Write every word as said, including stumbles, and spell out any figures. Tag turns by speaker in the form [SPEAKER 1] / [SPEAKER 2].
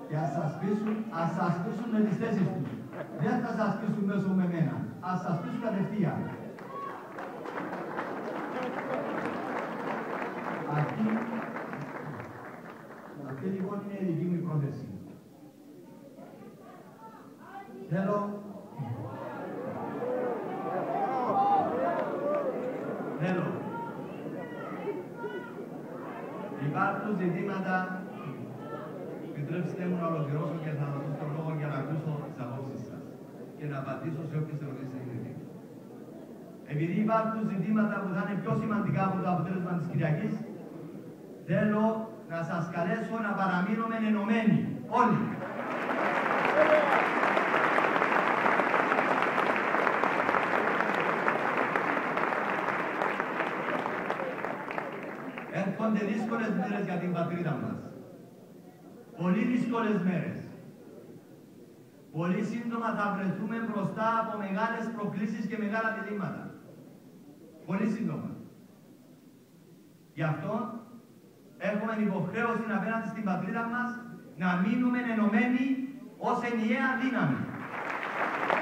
[SPEAKER 1] Και ας σας πείσουν, ας σας πείσουν με τις θέσεις τους. Δεν θα σας πείσουν μέσω με μένα. Ας σας πείσουν κατευθείαν. Αυτή, αυτή λοιπόν είναι η δική μου πρόθεση. Θέλω, θέλω, υπάρχουν ζητήματα, επιτρέψτε μου να ολοκληρώσω και θα δώσω τον λόγο για να ακούσω τις απόψεις σας και να απαντήσω σε όποιες ερωτήσεις έχετε. Επειδή υπάρχουν ζητήματα που θα είναι πιο σημαντικά από το αποτέλεσμα της Κυριακής, θέλω να σας καλέσω να παραμείνουμε ενωμένοι, όλοι. Έρχονται δύσκολες μέρες για την πατρίδα μας. Πολύ δύσκολες μέρες. Πολύ σύντομα θα βρεθούμε μπροστά από μεγάλες προκλήσεις και μεγάλα διλήμματα. Πολύ σύντομα. Γι' αυτό έχουμε υποχρέωση απέναντι στην πατρίδα μας να μείνουμε ενωμένοι ως ενιαία δύναμη.